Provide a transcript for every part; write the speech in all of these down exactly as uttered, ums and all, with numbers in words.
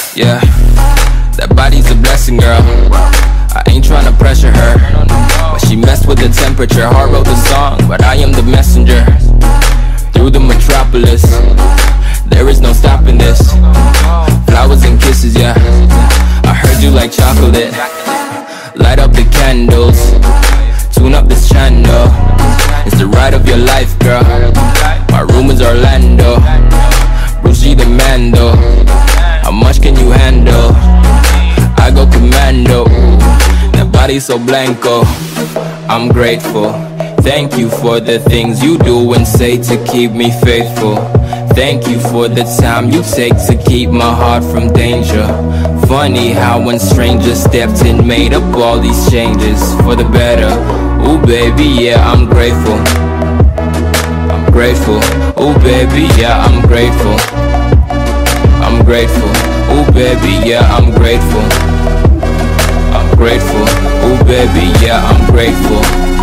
Yeah, that body's a blessing, girl. I ain't tryna pressure her, but she messed with the temperature. Heart wrote the song, but I am the messenger. Through the metropolis, there is no stopping this. Flowers and kisses, yeah. I heard you like chocolate. Light up the candles, tune up this channel. It's the ride of your life, girl. My room is Orlando, Brucey the Mando. How much can you handle? I go commando. That body so blanco. I'm grateful. Thank you for the things you do and say to keep me faithful. Thank you for the time you take to keep my heart from danger. Funny how when strangers stepped in, made up all these changes for the better. Ooh baby, yeah, I'm grateful. I'm grateful. Ooh baby, yeah, I'm grateful. I'm grateful. Ooh baby, yeah, I'm grateful. I'm grateful. Ooh baby, yeah, I'm grateful.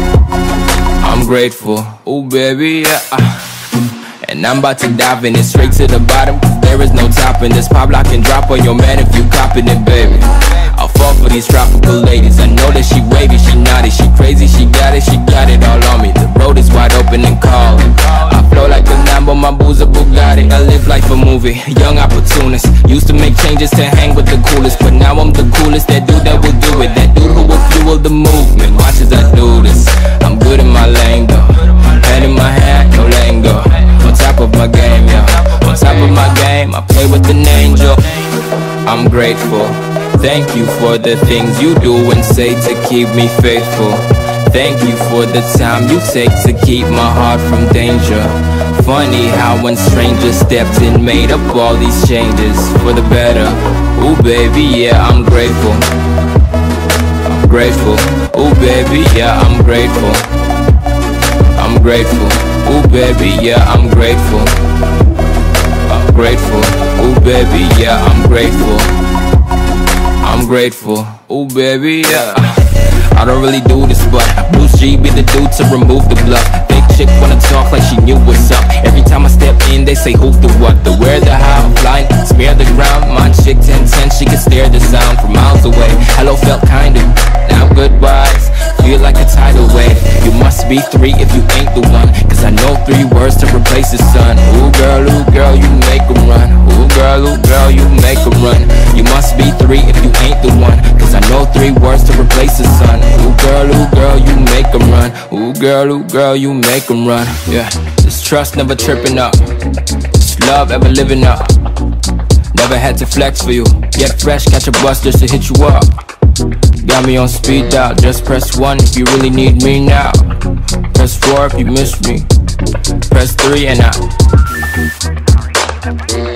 I'm grateful. Ooh baby, yeah. And I'm about to dive in it straight to the bottom, cause there is no topping this. Pop lock and drop on your man if you copping it, baby. I'll fall for these tropical ladies. I know that she wavy, she naughty, she crazy, she got it, she got it all on me. The road is wide open and calling. I flow like a Lambo, my boo's a Bugatti. I live like a movie, young opportunist. Used to make changes to hang with the coolest, but now I'm the coolest. That dude that will do it, that dude who will fuel the movement. Watch as I do this. I'm good in my lane though. Head in my hand, no lingo. On top of my game, yo. On top of my game, I play with an angel. I'm grateful. Thank you for the things you do and say to keep me faithful. Thank you for the time you take to keep my heart from danger. Funny how when strangers stepped in, made up all these changes for the better. Ooh baby, yeah, I'm grateful. I'm grateful. Ooh baby, yeah, I'm grateful. I'm grateful. Ooh baby, yeah, I'm grateful. I'm grateful. Ooh baby, yeah, I'm grateful. I'm grateful. Ooh baby, yeah. I don't really do this, but Bruce G be the dude to remove the bluff. Big chick wanna talk like she knew what's up. Every time I step in, they say who the what, the where, the how. Flying, smear the ground. My chick ten ten, she can stare the sound from miles away. Hello felt kinda, now goodbyes feel like a tidal wave. You must be three if you ain't the one, cause I know three words to replace the sun. Ooh girl, ooh girl, you make 'em run. Ooh girl, ooh girl, you make 'em run. You must be three if you ain't the one, cause I know three words to replace the sun. Ooh girl, ooh girl, you make 'em run. Ooh girl, ooh girl, you make 'em run. Yeah, this trust never tripping up, this love ever living up. Never had to flex for you, get fresh, catch a bus just to hit you up. Got me on speed dial, just press one if you really need me now. Press four if you miss me. Press three and out.